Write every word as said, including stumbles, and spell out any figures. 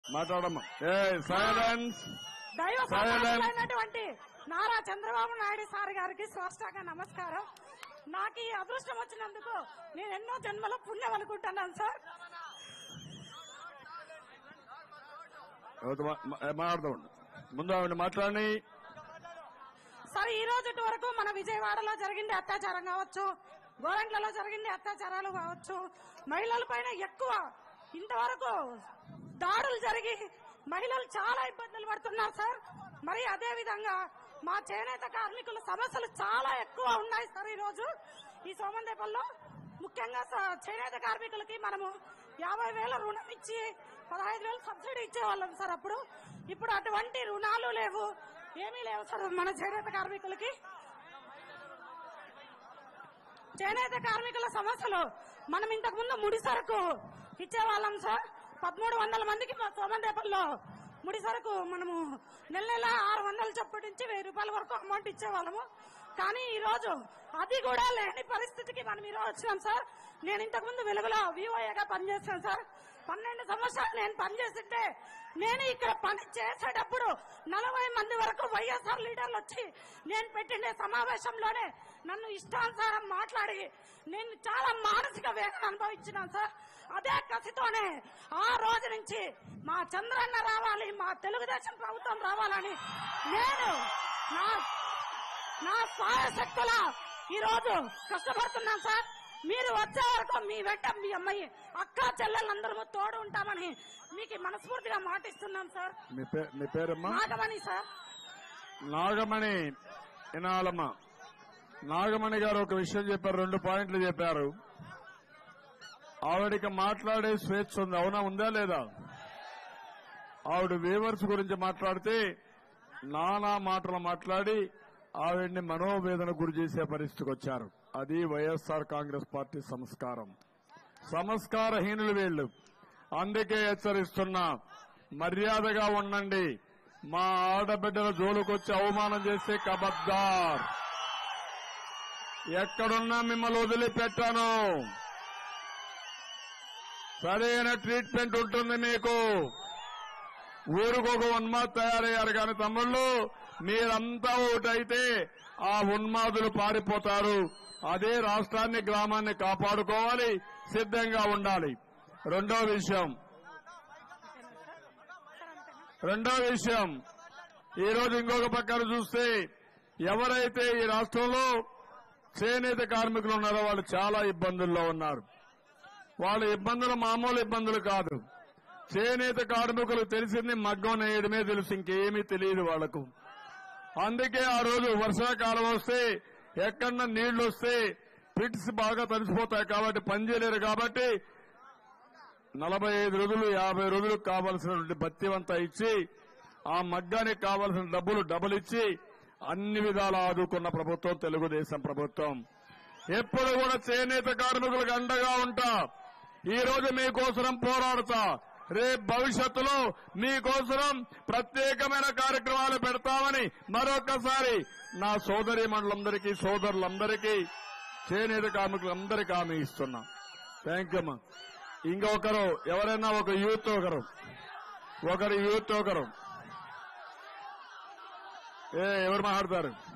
మాట్లాడమ్మా. ఏ సైలెన్స్. దైవమైనటువంటి నారా చంద్రబాబు నాయుడు సార్ గారికి స్పష్టంగా నమస్కారం. నాకు ఈ అదృష్టం వచ్చినందుకు నేను ఎన్నో జన్మలో పుణ్యం అనుకుంటున్నాను సార్. మాట్లాడదాం ముందు ఆవిడ మాట్లాడి సార్. ఈ రోజు వరకు మన విజయవాడలో జరిగింది అత్యాచారం కావచ్చు, గోరంట్లలో జరిగింది అత్యాచారాలు కావచ్చు, మహిళల పైన ఎక్కువ ఇంతవరకు దాడులు జరిగి మహిళలు చాలా ఇబ్బందులు పడుతున్నారు సార్. మరి అదే విధంగా మా చేనేత కార్మికుల సమస్యలు చాలా ఎక్కువ ఉన్నాయి సార్. ఈ రోజు ఈ సోమందేపల్లో ముఖ్యంగా చేనేత కార్మికులకి మనము యాభై వేల రుణం ఇచ్చి పదహైదు వేలు సబ్సిడీ ఇచ్చేవాళ్ళం సార్ అప్పుడు. ఇప్పుడు అటువంటి రుణాలు లేవు, ఏమీ లేవు సార్ మన చేనేత కార్మికులకి. చేనేత కార్మికుల సమస్యలు మనం ఇంతకు ముందు ముడి సరుకు ఇచ్చేవాళ్ళం సార్. పదమూడు వందల మందికి మా సోమందేపల్లో ముడి సరుకు మనము నెల నెల ఆరు వందల చొప్పున నుంచి వెయ్యి రూపాయల వరకు అమౌంట్ ఇచ్చేవాళ్ళము. కానీ ఈ రోజు అది కూడా లేని పరిస్థితికి మనం ఈ రోజు వచ్చినాం సార్. నేను ఇంతకు ముందు వెలుగులో వివోఏగా పనిచేస్తాను సార్. పన్నెండు సంవత్సరాలు నేను పనిచేస్తుంటే నేను ఇక్కడ పని చేసేటప్పుడు నలభై మంది వరకు వైఎస్ఆర్ లీడర్లు వచ్చి నేను పెట్టిండే సమావేశంలోనే నన్ను ఇష్టానుసారం మాట్లాడి నేను చాలా మానసిక వేదన అనుభవించినాను సార్. అదే కసితోనే ఆ రోజు నుంచి మా చంద్రన్న రావాలి, మా తెలుగుదేశం ప్రభుత్వం రావాలని నేను నా నా సాయశక్తుల ఈ రోజు కష్టపడుతున్నాను సార్. మీరు వచ్చే వరకు మీ వెంట మీ అమ్మాయి అక్క చెల్లెలందరూ తోడు ఉంటామని మీకు మనస్ఫూర్తిగా మాటిస్తున్నాం సార్. మీ పేరమ్మా? నాగమణి సార్. నాగమణి వినాలమ్మా. నాగమణి గారు ఒక విషయం చెప్పారు, రెండు పాయింట్లు చెప్పారు. ఆవిడికి మాట్లాడే స్వేచ్ఛ ఉంది, అవునా? ఉందా లేదా? ఆవిడ వ్యూవర్స్ గురించి మాట్లాడితే నానా మాటలు మాట్లాడి ఆవిడ్ని మనోవేదన గురి చేసే పరిస్థితికి వచ్చారు. అది వైఎస్ఆర్ కాంగ్రెస్ పార్టీ సంస్కారం. సంస్కారహీనులు వీళ్లు. అందుకే హెచ్చరిస్తున్నా, మర్యాదగా ఉండండి. మా ఆడబిడ్డల జోలుకొచ్చి అవమానం చేసే కబద్దార్. ఎక్కడున్నా మిమ్మల్ని వదిలిపెట్టాను. సరైన ట్రీట్మెంట్ ఉంటుంది మీకు. ఊరికొక ఉన్మాద్ తయారయ్యారు కానీ తమ్ముళ్ళు, మీరంతా ఒకటైతే ఆ ఉన్మాదులు పారిపోతారు. అదే రాష్ట్రాన్ని గ్రామాన్ని కాపాడుకోవాలి, సిద్ధంగా ఉండాలి. రెండో విషయం రెండో విషయం ఈ రోజు ఇంకొక పక్కన చూస్తే ఎవరైతే ఈ రాష్ట్రంలో చేనేత కార్మికులు ఉన్నారో వాళ్ళు చాలా ఇబ్బందుల్లో ఉన్నారు. వాళ్ళ ఇబ్బందులు మామూలు ఇబ్బందులు కాదు. చేనేత కార్మికులు తెలిసింది మగ్గం నేయడమే తెలుసు, ఇంకేమీ తెలియదు వాళ్లకు. అందుకే ఆ రోజు వర్షాకాలం వస్తే ఎక్కడన్నా నీళ్లు వస్తే పిట్స్ బాగా తడిసిపోతాయి కాబట్టి పనిచేయలేరు. కాబట్టి నలభై ఐదు రోజులు యాభై రోజులకు కావాల్సినటువంటి బత్తివంతా ఇచ్చి ఆ మగ్గానికి కావాల్సిన డబ్బులు డబుల్ ఇచ్చి అన్ని విధాలా ఆదుకున్న ప్రభుత్వం తెలుగుదేశం ప్రభుత్వం. ఎప్పుడు కూడా చేనేత కార్మికులకు అండగా ఉంటా. ఈ రోజు మీకోసం పోరాడతా. రేపు భవిష్యత్తులో మీకోసం ప్రత్యేకమైన కార్యక్రమాలు పెడతామని మరొకసారి నా సోదరి మండలందరికీ సోదరులందరికీ చేనేత కార్మికులందరికీ హామీ ఇస్తున్నా. థ్యాంక్ యూ అమ్మా. ఇంకొకరు ఎవరైనా ఒక యూత్ ఒకరు ఒకరు యూత్ ఒకరు ఏ ఎవరు మాట్లాడతారు?